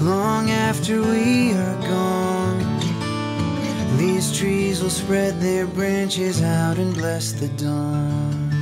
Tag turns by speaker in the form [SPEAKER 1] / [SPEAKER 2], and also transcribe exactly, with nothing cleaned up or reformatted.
[SPEAKER 1] Long after we are gone, these trees will spread their branches out and bless the dawn.